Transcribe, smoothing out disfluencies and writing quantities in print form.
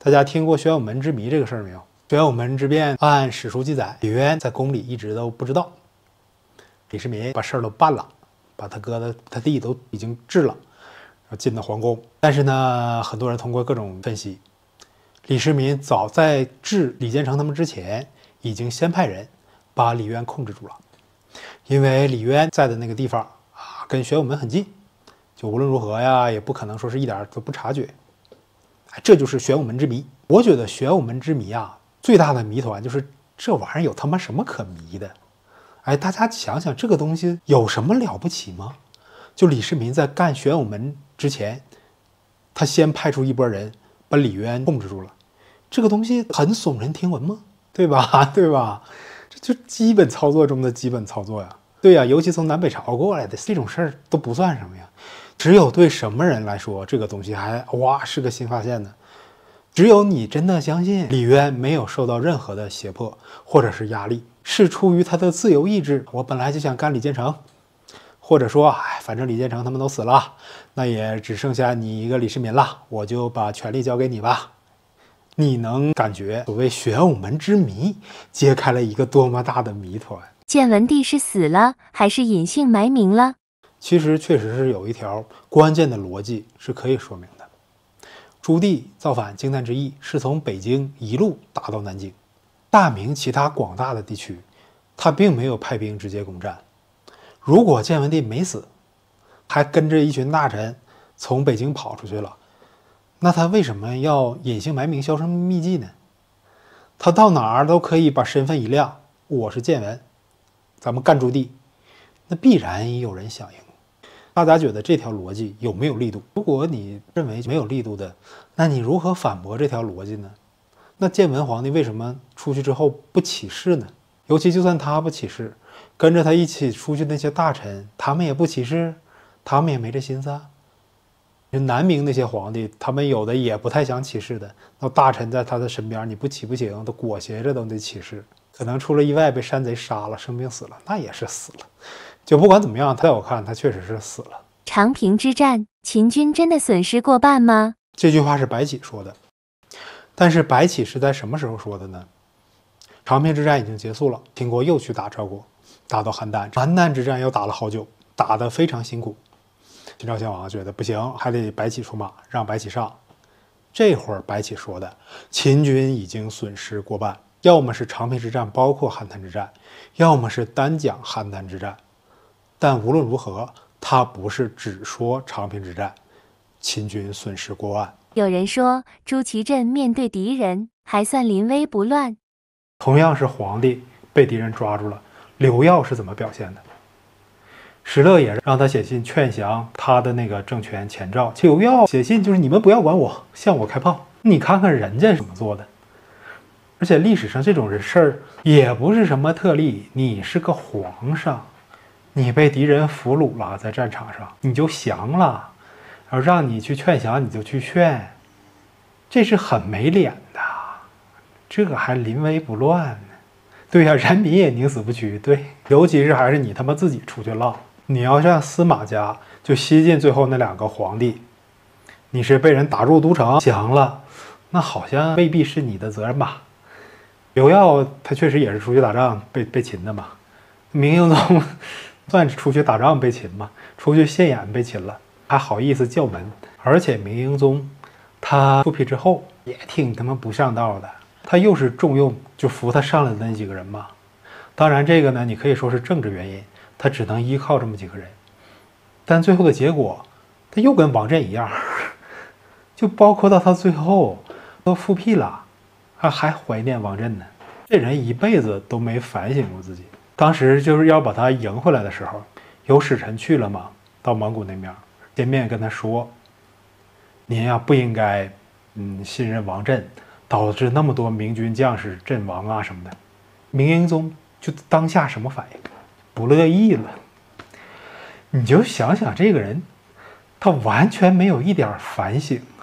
大家听过玄武门之谜这个事儿没有？玄武门之变，按史书记载，李渊在宫里一直都不知道，李世民把事儿都办了，把他哥他弟都已经治了，然后进了皇宫。但是呢，很多人通过各种分析，李世民早在治李建成他们之前，已经先派人把李渊控制住了，因为李渊在的那个地方啊，跟玄武门很近，就无论如何呀，也不可能说是一点都不察觉。这就是玄武门之谜。我觉得玄武门之谜啊，最大的谜团就是这玩意儿有他妈什么可谜的？大家想想，这个东西有什么了不起吗？就李世民在干玄武门之前，他先派出一拨人把李渊控制住了，这个东西很耸人听闻吗？对吧？对吧？这就基本操作中的基本操作呀。对呀，尤其从南北朝过来的这种事儿都不算什么呀。只有对什么人来说，这个东西还是个新发现呢？只有你真的相信李渊没有受到任何的胁迫或者是压力，是出于他的自由意志。我本来就想干李建成，或者说，反正李建成他们都死了，那也只剩下你一个李世民了，我就把权力交给你吧。你能感觉所谓玄武门之谜揭开了一个多么大的谜团？ 建文帝是死了还是隐姓埋名了？ 其实确实是有一条关键的逻辑是可以说明的。朱棣造反靖难之役是从北京一路打到南京，大明其他广大的地区，他并没有派兵直接攻占。如果建文帝没死，还跟着一群大臣从北京跑出去了，那他为什么要隐姓埋名销声匿迹呢？他到哪儿都可以把身份一亮，我是建文，咱们干朱棣，那必然有人响应。大家觉得这条逻辑有没有力度？如果你认为没有力度的，那你如何反驳这条逻辑呢？那建文皇帝为什么出去之后不起事呢？尤其就算他不起事，跟着他一起出去那些大臣，他们也不起事，他们也没这心思啊。南明那些皇帝，他们有的也不太想起事的，那大臣在他的身边，你不起不行，都裹挟着都得起事，可能出了意外被山贼杀了，生病死了，那也是死了。就不管怎么样，在我看他确实是死了。 长平之战，秦军真的损失过半吗？ 这句话是白起说的，但是白起是在什么时候说的呢？长平之战已经结束了，秦国又去打赵国，打到邯郸，邯郸之战又打了好久，打得非常辛苦。秦昭襄王觉得不行，还得白起出马，让白起上。这会儿白起说的，秦军已经损失过半，要么是长平之战包括邯郸之战，要么是单讲邯郸之战。但无论如何，他不是只说长平之战，秦军损失过万。 有人说，朱祁镇面对敌人还算临危不乱。 同样是皇帝被敌人抓住了，刘耀是怎么表现的？石勒也让他写信劝降他的那个政权前赵。刘耀写信就是你们不要管我，向我开炮。你看看人家怎么做的。而且历史上这种事儿也不是什么特例，你是个皇上。你被敌人俘虏了，在战场上你就降了，然后让你去劝降你就去劝，这是很没脸的，这个还临危不乱呢。对呀，人民也宁死不屈。对，尤其是还是你他妈自己出去浪，你要像司马家就西晋最后那2个皇帝，你是被人打入都城降了，那好像未必是你的责任吧。刘耀他确实也是出去打仗被擒的嘛，明英宗算是出去打仗被擒嘛，出去献演被擒了，还好意思叫门。而且明英宗他复辟之后也挺他妈不上道的，他又是重用就扶他上来的那几个人嘛。当然这个呢，你可以说是政治原因，他只能依靠这么几个人。但最后的结果，他又跟王振一样，就包括到他最后都复辟了，还怀念王振呢。这人一辈子都没反省过自己。当时就是要把他迎回来的时候，有使臣去了嘛，到蒙古那边见面跟他说，您呀不应该信任王振，导致那么多明军将士阵亡啊什么的。明英宗就当下什么反应？不乐意了。你就想想这个人，他完全没有一点反省。